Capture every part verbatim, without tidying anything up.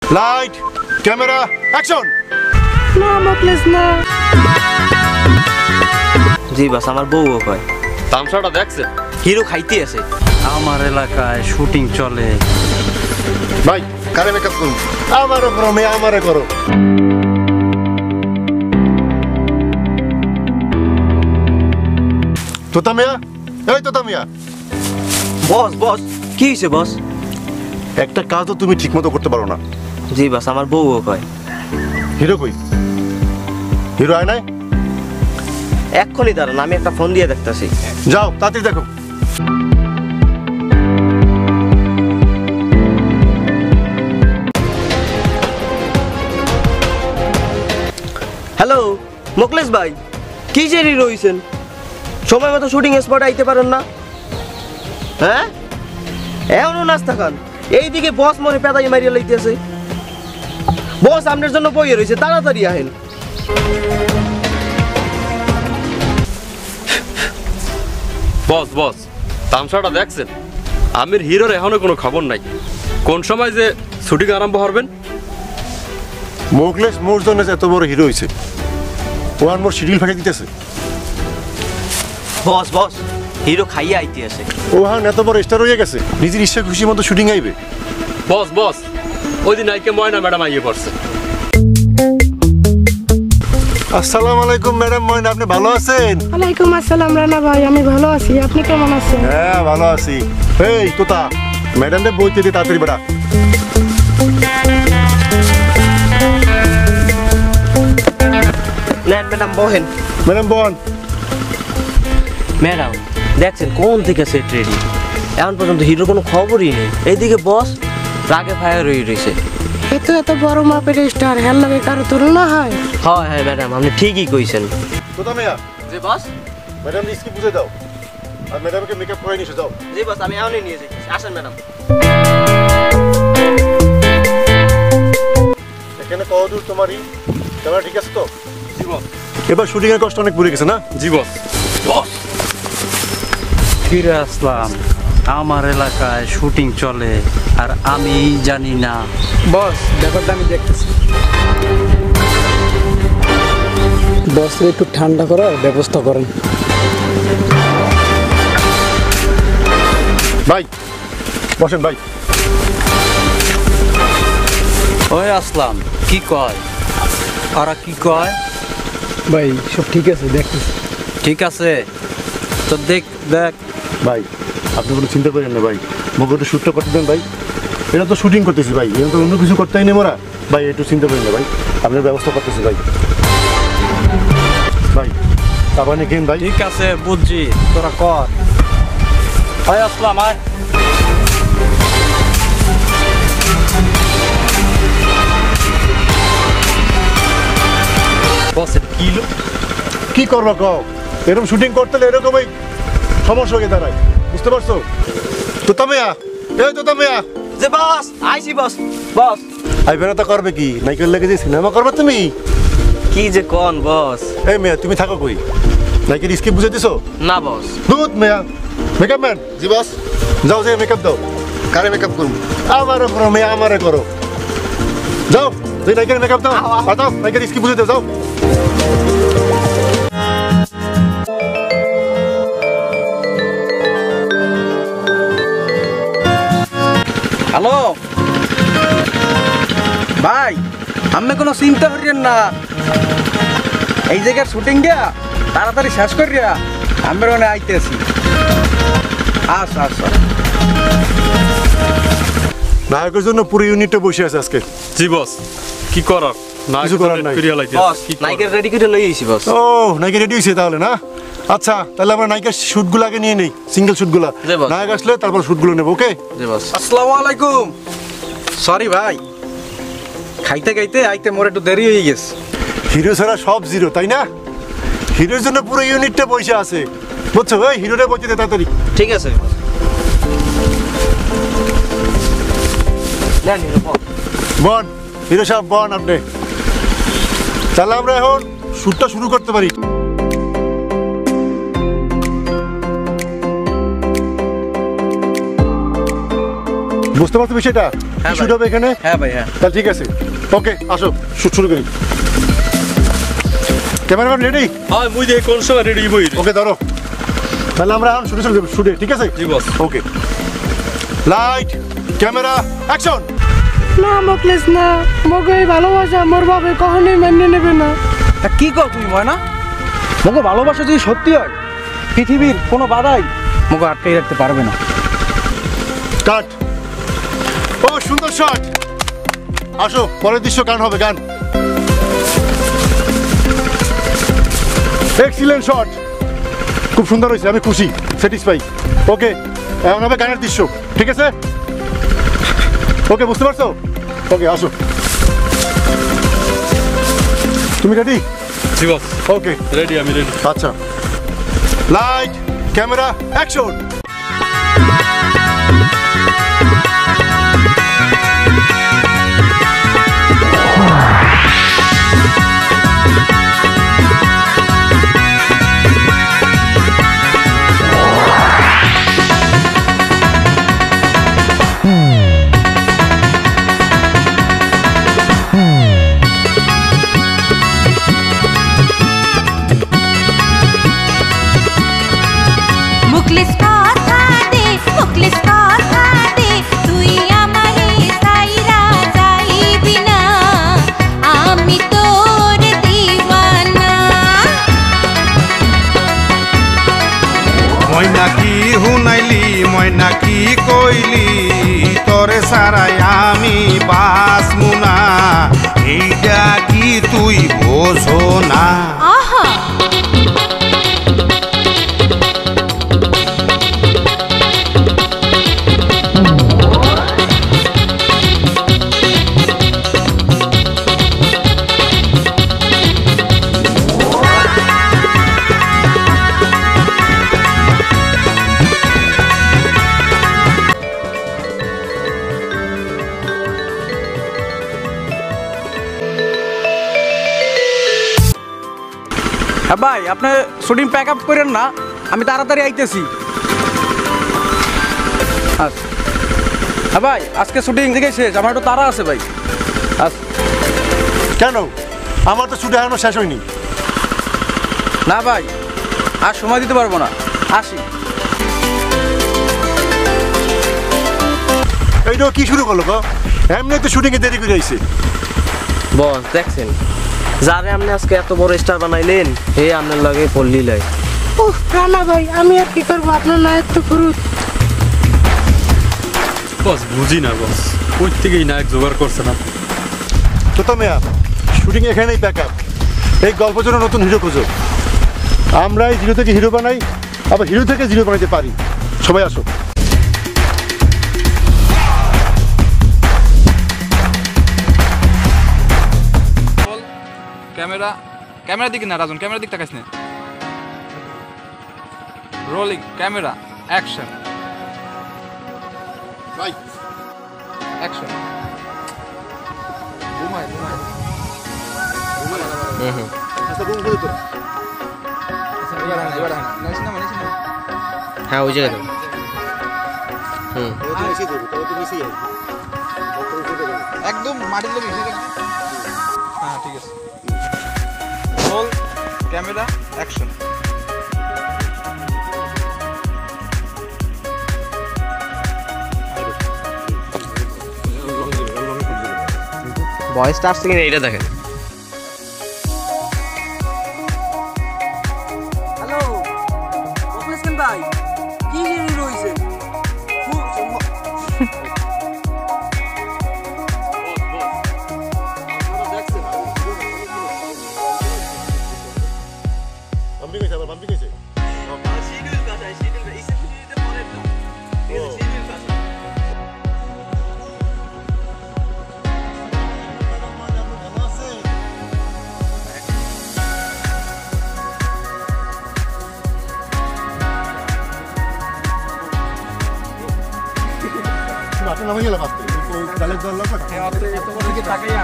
Light camera action. না মোকলেস না। জি বাস আমার বউও কয়। তামসাটা দেখছেন? হিরো খাইতে আছে। আমার এলাকায় শুটিং চলে। ভাই কারে মেকআপ করুন? আমারও করো মেয়ে, আমারে করো। তোতা মিয়া, এই তোতা মিয়া। বস বস কি হয়েছে বস? একটা কাজ তো তুমি ঠিক মতো করতে পারো না। জি বাস আমার বউও কয়। হিরো কই? হিরো আয় নাই? এক্ষুনি দাঁড়ান, আমি একটা ফোন দিয়ে দেখতেছি। যাও তাড়াতাড়ি দেখো। হ্যালো মোকলেস ভাই, কি যে রইছেন? সময় মতো শুটিং স্পট আইতে পারেন না? হ্যাঁ এমনও নাস্তা খান, এইদিকে বস মনে পেদাই মারিয়া লইতেছে। বস আপনার জন্য বইয়ে রয়েছে, তাড়াতাড়ি আহেন। বস বস তামসাটা দেখছেন? আমির হিরোর এখনো কোনো খবর নাই। কোন সময় যে শুটিং আরম্ভ করবেন? মোকলেস মোর জন্য এত বড় হিরো হয়েছে, ও আর মোর শিডিউল ফাঁকে দিতেছে। বস বস হিরো খাইয়া আইতে আছে। ও হান এত বড় স্টার হয়ে গেছে, নিজের ইচ্ছা খুশি মতো শুটিং আইবে। বস বস ওই দিন আইকে ময়না ম্যাডাম আইয়ে পড়ছে। আসসালামু আলাইকুম ম্যাডাম ময়না, আপনি ভালো আছেন? ওয়ালাইকুম আসসালাম রানা ভাই, আমি ভালো আছি। আপনি কেমন আছেন? হ্যাঁ ভালো আছি। এই তোতা ম্যাডামকে বইতে দিয়ে তাড়াতাড়ি বেড়া। নেন ম্যাডাম বহেন। ম্যাডাম বল। ম্যাডাম দেখছেন কোন থেকে সেট রেডি, এখন পর্যন্ত হিরোর কোনো খবরই নেই। এইদিকে বস রাগে ফায়ার হয়ে রয়েছে। এত এত বড় মাপের স্টার, হেল লাগে কারো তুলনা হয়? হয় হ্যাঁ ম্যাডাম আপনি ঠিকই কইছেন। তোতা মিয়া, জি বস। ম্যাডাম স্কিপ বুঝে দাও আর ম্যাডামকে মেকআপ করে নিয়ে যাও। জি বস আমি এখনই নিয়ে যাই। আসেন ম্যাডাম। এখানে কতদূর তোমারই ক্যামেরা ঠিক আছে তো? জি বস। এবার শুটিং এর কষ্ট অনেক পড়ে গেছে না? জি বস। বস ফিরে আসলাম। আমার এলাকায় শুটিং চলে আর আমি জানি না। বস ব্যাপারটা আমি দেখতেছি। বস একটু ঠান্ডা করার ব্যবস্থা করেন। ভাই বসেন ভাই। ওই আসলাম, কি কয় ওরা? কি কয়? ভাই সব ঠিক আছে, দেখতেছি। ঠিক আছে তো দেখ দেখ। ভাই আপনি কোনো চিন্তা করেন না ভাই, মুখে একটু শ্যুটটা করতে দেন ভাই। এটা তো শুটিং করতেছি ভাই, এটা তো অন্য কিছু করতেই নেই মোরা ভাই। একটু চিন্তা করেন না ভাই, আপনার ব্যবস্থা করতেছি ভাই। ভাই আপনি কেন ভাই? ঠিক আছে বুঝছি, তোরা কর। ওই আসলাম আয়। বস এটা কি লো? কি করবো কও? এরকম শুটিং করতে হলে এরকমই সমস্যা হয়ে দাঁড়ায়, বুঝতে পারছো? তোতা মিয়া, এই তোতা মিয়া। যে বস আইছি বস। বস আই বেড়াতে করবে কি? নাইকেল লেগে যে সিনেমা করবে তুমি? কি যে কোন বস? এই মেয়া তুমি থাকো কই? নাইকেল স্কিপ বুঝে দিছো? না বস। দুধ মেয়া মেকআপ ম্যান। জি বস। যাও যে মেকআপ দাও। কারে মেকআপ করুন? আমারে করো মেয়া, আমারে করো। যাও যে নাইকেল মেকআপ দাও। দাও নাইকেল স্কিপ বুঝে দাও, যাও। হ্যালো ভাই, আমি কোনো চিন্তা করিয়েন না। এই জায়গার শুটিং দিয়া তাড়াতাড়ি শেষ করিয়া আমরা ওখানে আইতেছি। আচ্ছা আচ্ছা। নায়কের জন্য পুরো ইউনিটটা বসে আছে আজকে। জি বস। কি করার? না কিছু করার নাই। বস নাইকের রেডি করে লই আইছি বস। ও নাইকে রেডি হয়েছে তাহলে না? আচ্ছা তাহলে আমরা নায়িকার শুটগুলো আগে নিয়ে নেই, সিঙ্গেল শুটগুলো। নায়ক আসলে তারপর শুটগুলো নেবো। ওকে জি বস। আসসালামু আলাইকুম। সরি ভাই, খাইতে খাইতে আইতে মোর একটু দেরি হয়ে গেছে। হিরো ছাড়া সব জিরো, তাই না? হিরোর জন্য পুরো ইউনিটটা বসে আছে, বুঝছো? ওই হিরোটা বসে দে তাড়াতাড়ি। ঠিক আছে নেন হিরো বস। বন হিরো সাহেব বন আপনি। তাহলে আমরা এখন শুটটা শুরু করতে পারি। বুঝতে পারছো বিষয়টা? হ্যাঁ শুট হবে এখানে? হ্যাঁ ভাই হ্যাঁ। তাহলে ঠিক আছে, ওকে আসো শুট শুরু করি। Cameraman ready? হ্যাঁ মুই দেখি কোন সময় রেডি বই। ওকে ধরো, তাহলে আমরা এখন শুটে চলে যাবো শুটে, ঠিক আছে? জি boss. Okay, light camera action. না মোকলেস না, মগে এই ভালোবাসা মোর বাবা কখনোই মেনে নেবে না। তা কি কর তুমি ময়না? মগো ভালোবাসা যদি সত্যি হয়, পৃথিবীর কোনো বাধাই মগো আটকে রাখতে পারবে না। কাট। ও সুন্দর শট। আসো পরের দৃশ্য গান হবে, গান। এক্সিলেন্ট শট, খুব সুন্দর হয়েছে, আমি খুশি, স্যাটিসফাই। ওকে, এখন হবে গানের দৃশ্য, ঠিক আছে? ওকে বুঝতে পারছো? ওকে আসো, তুমি রেডি? জি বস। ওকে রেডি, আমি রেডি। আচ্ছা, লাইট ক্যামেরা অ্যাকশন। নাকি কইলি তোরে সারাই আমি বাসমুনা, এইটা কি তুই বোঝো না? হ্যাঁ ভাই, আপনি শুটিং প্যাক আপ করেন না, আমি তাড়াতাড়ি আইতেছি। আচ্ছা হ্যাঁ ভাই, আজকে শুটিং থেকে শেষ, আমার একটু তাড়া আছে ভাই। আচ্ছা। কেন? আমার তো শুটে এখনো শেষ হয়নি। না ভাই, আর সময় দিতে পারবো না, আসি। এইটা কি শুরু করলো গো? এমনি তো শুটিংয়ে দেরি করে আইছে। বস দেখছেন, যারে আপনি আজকে এত বড় স্টার বানাইলেন, হে আপনার লাগে পল্লী লাই। উহ রানা ভাই, আমি আর কি করবো, আপনার নায়ক তো করুন। বস বুঝি না বস, কই থেকে এই নায়ক জোগাড় করছে না। তো তো মেয়া, শুটিং এখানেই প্যাক আপ। এই গল্পের জন্য নতুন হিরো খোঁজো। আমরা এই জিরো থেকে হিরো বানাই, আবার হিরো থেকে জিরো বানাইতে পারি। সবাই আসো। ক্যামেরা ক্যামেরা দিকে না রাজন, ক্যামেরা দিক তাকাইস না। Rolling camera action. ভাই অ্যাকশন। ঘুমাই ঘুমাই হুম হুম আচ্ছা বুম বলে তো। এবার আনা এবার আনা নাইস না মানিস না। হ্যাঁ ওই জায়গায় হুম ও তো এসে দেবে, তো তো মিশিয়ে যাবে। একদম মাটির লোক এসে গেছে। হ্যাঁ ঠিক আছে। Roll camera action. ভয়েসটা আসছে কিনা এইটা দেখেন। হ্যালো মুখলেসন ভাই, কি হিরো রইছে? বাম্পি কইছে, আবার বাম্পি কইছে। শিডিউল ভাষায় শিডিউল এই শিডিউলতে পড়ে না। এই শিডিউল ভাষা। আপনি নামে গেলে বাঁচতে ডালের জল লাগবে না। এত বড় দিকে তাকাইয়া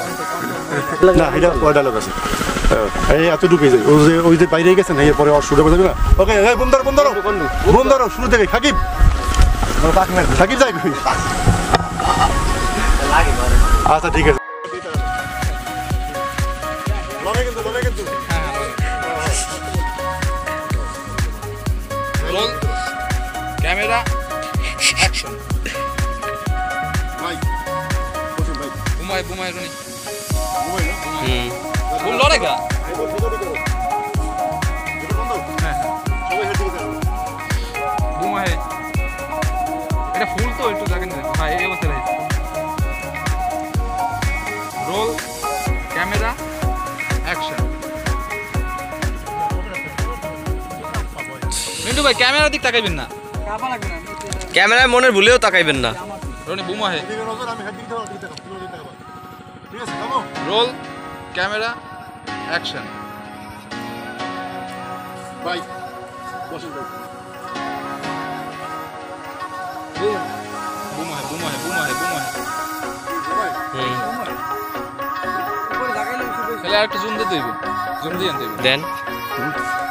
না এটা ওই ডায়লগ আছে এই এতটুকুই যাই ওই যে ওই যে বাইরে গেছে না এরপরে আর শুরু করবে না ওকে এই বন্ধ বন্ধ বন্ধ শুরু থেকে সাকিব সাকিব যাই কই আচ্ছা ঠিক আছে লগে কিন্তু লগে কিন্তু রোল ক্যামেরা অ্যাকশন ভাই বসুন ভাই বুমাই বুমাই রনি মোবাইল না হুম ফুল লড়েগা এই বন্ধ করে করো এটা বন্ধ হ্যাঁ সবাই হেড দিকে যাও বুমাই এটা ফুল তো একটু দেখেন হ্যাঁ এই অবস্থা রয়েছে রোল ক্যামেরা অ্যাকশন মিন্টু ভাই ক্যামেরার দিক তাকাইবেন না ক্যামেরায় মনের ভুলেও তাকাইবেন না রনি বুমা হে এদিকে নজর আমি হেড দিকে যাও দিকে যাও দিকে যাও ঠিক আছে থামো রোল ক্যামেরা অ্যাকশন ভাই বসুন ভাই বুমা হে বুমা হে বুমা হে বুমা হে ভাই হুম তাহলে আর একটু জুম দিতে হইব জুম দিয়ে আনতে হইব দেন